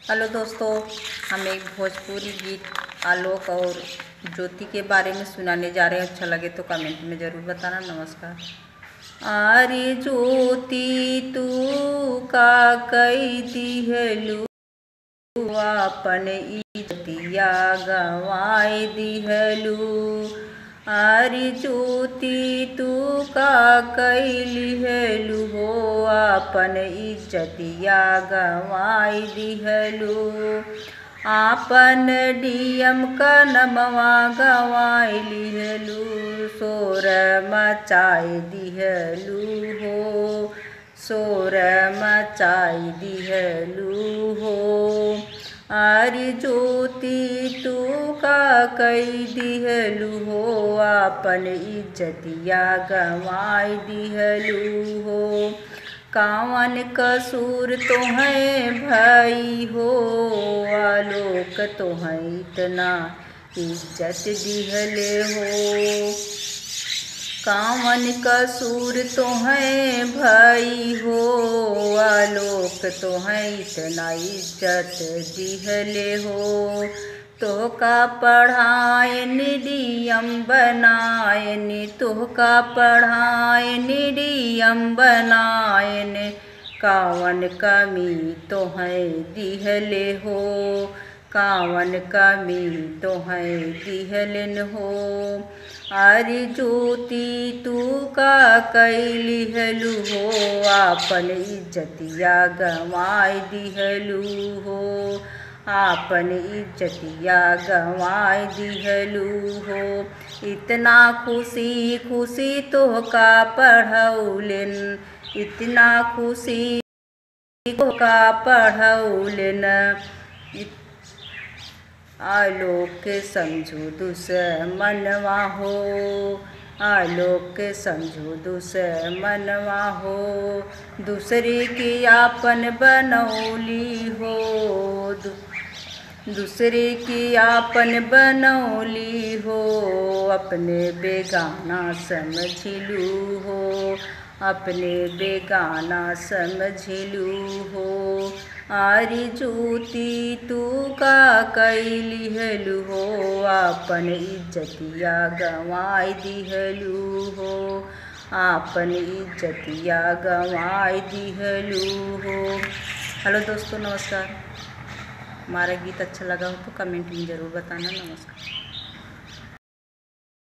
Hello दोस्तों, हम एक भोजपुरी गीत आलोक और ज्योति के बारे में सुनाने जा रहे हैं। अच्छा लगे तो कमेंट में ज़रूर बताना। नमस्कार। आरे ज्योति तू का कई दिहलू, आपन इज्जतिया गवाए दिहलू। आरे ज्योति तू का कैलिहलू हो, आपन इज्जतिया गवाई दिहलू। आपन डीएम का नमवा गवाई लिहलू, शोर मचाई दिहलू हो, शोर मचाई दिहलू हो। आरे ज्योति तू का कई दिहलू हो, आपन इज्जतिया गवाई दिहलू हो। कावन कसूर तोहें भाई हो, आलोक तोहें इतना इज्जत दिहले हो। कावन कसूर तोहें भाई हो, आलोक तोहें इतना इज्जत दिहले हो। तोहका पढ़ाए निडियम बनायन, तोहका पढ़ाए निडियम बनायन, कावन कमी तोहें दिहले हो, कावन कमी तोहें दिहलन हो। आरे ज्योति तू का कैलिहलू हो, आपन इज्जतिया गवाई दिहलू हो, आपन इज्जतिया गवाई दिहलू हो। इतना खुशी खुशी तोहका पढ़ौलन, इतना खुशी तोहका पढ़ौलन, आलोक के समझो दुश्मनवा हो, आलोक के समझो दुश्मनवा हो। दूसरे की आपन बनौली हो, दूसरे की आपन बनौली हो, अपने बेगाना समझलू हो, अपने बेगाना समझलू हो। आरे ज्योति तू का कैलिहलू हो, आपन इज्जतिया गवाई दिहलू हो, आपन इज्जतिया गवाई दिहलू हो। हेलो दोस्तों, नमस्कार। हमारा गीत अच्छा लगा हो तो कमेंट में ज़रूर बताना। नमस्कार।